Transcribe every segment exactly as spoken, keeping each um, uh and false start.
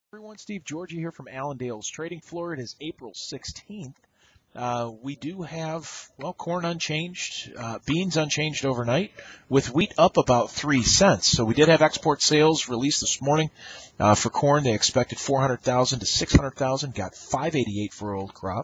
Everyone, Steve Georgie here from Allendale's Trading Floor. It is April sixteenth. Uh, we do have, well, corn unchanged, uh, beans unchanged overnight, with wheat up about three cents. So we did have export sales released this morning uh, for corn. They expected four hundred thousand to six hundred thousand, got five eighty-eight for old crop.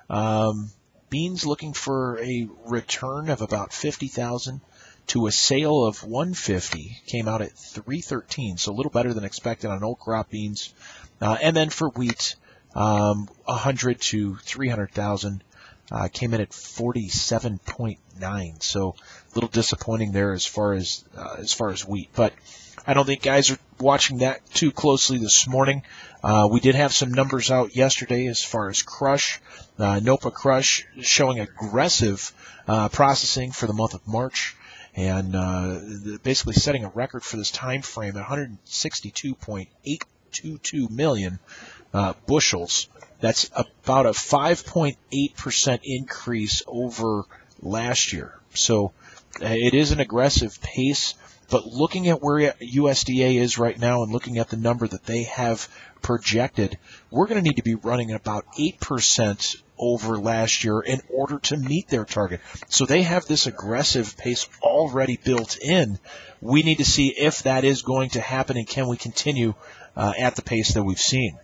Um, beans looking for a return of about fifty thousand to a sale of one fifty, came out at three thirteen, so a little better than expected on old crop beans. Uh, and then for wheat, um, one hundred to three hundred thousand, uh, came in at forty-seven point nine. So a little disappointing there as far as uh, as far as wheat. But I don't think guys are watching that too closely this morning. Uh, we did have some numbers out yesterday as far as crush. Uh, NOPA crush showing aggressive uh, processing for the month of March, and uh, basically setting a record for this time frame at one hundred sixty-two point eight two two million uh, bushels. That's about a five point eight percent increase over last year. So uh, it is an aggressive pace, but looking at where U S D A is right now and looking at the number that they have projected, we're going to need to be running at about eight percent over last year in order to meet their target. So they have this aggressive pace already built in. We need to see if that is going to happen and can we continue uh, at the pace that we've seen.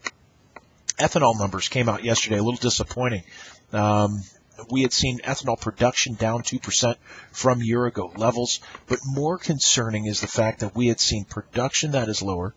Ethanol numbers came out yesterday, a little disappointing. Um, we had seen ethanol production down two percent from year ago levels, but more concerning is the fact that we had seen production that is lower,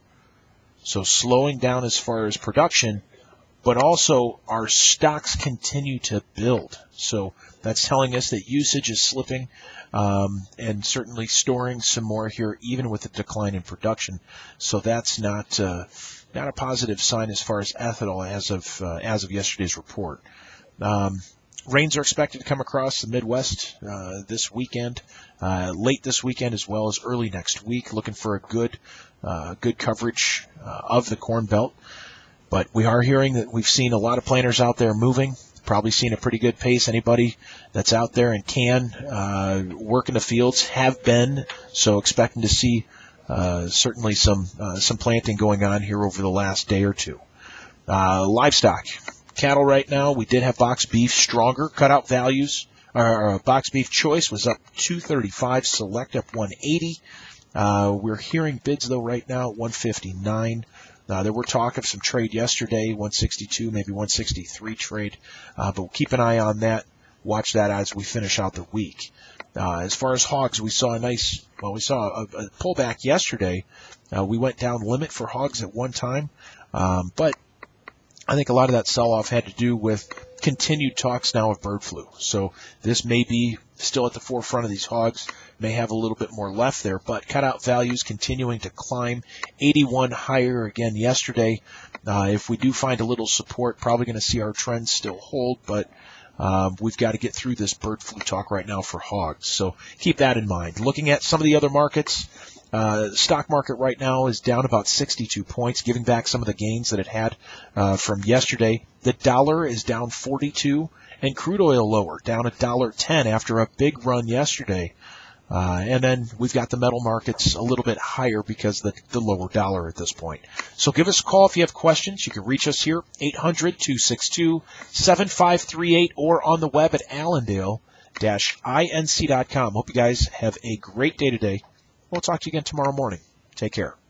so slowing down as far as production, but also our stocks continue to build. So that's telling us that usage is slipping, um, and certainly storing some more here, even with the decline in production. So that's not uh, not a positive sign as far as ethanol as of uh, as of yesterday's report. Um, rains are expected to come across the Midwest uh, this weekend, uh, late this weekend as well as early next week. Looking for a good uh, good coverage uh, of the Corn Belt. But we are hearing that we've seen a lot of planters out there moving, probably seen a pretty good pace. Anybody that's out there and can uh, work in the fields have been, so expecting to see uh, certainly some uh, some planting going on here over the last day or two. Uh, livestock, cattle right now, we did have box beef stronger. Cutout values, our uh, box beef choice was up two thirty-five, select up one eighty. Uh, we're hearing bids, though, right now at one fifty-nine. Uh, there were talk of some trade yesterday, one sixty-two, maybe one sixty-three trade, uh, but we'll keep an eye on that. Watch that as we finish out the week. Uh, as far as hogs, we saw a nice, well, we saw a, a pullback yesterday. Uh, we went down limit for hogs at one time, um, but I think a lot of that sell-off had to do with continued talks now of bird flu. So this may be still at the forefront of these hogs, may have a little bit more left there, but cutout values continuing to climb, eighty-one higher again yesterday. Uh, if we do find a little support, probably going to see our trends still hold, but uh, we've got to get through this bird flu talk right now for hogs. So keep that in mind. Looking at some of the other markets, uh, the stock market right now is down about sixty-two points, giving back some of the gains that it had uh, from yesterday. The dollar is down forty-two, and crude oil lower, down one dollar ten after a big run yesterday. Uh, and then we've got the metal markets a little bit higher because of the, the lower dollar at this point. So give us a call if you have questions. You can reach us here, eight hundred, two six two, seven five three eight, or on the web at allendale dash inc dot com. Hope you guys have a great day today. We'll talk to you again tomorrow morning. Take care.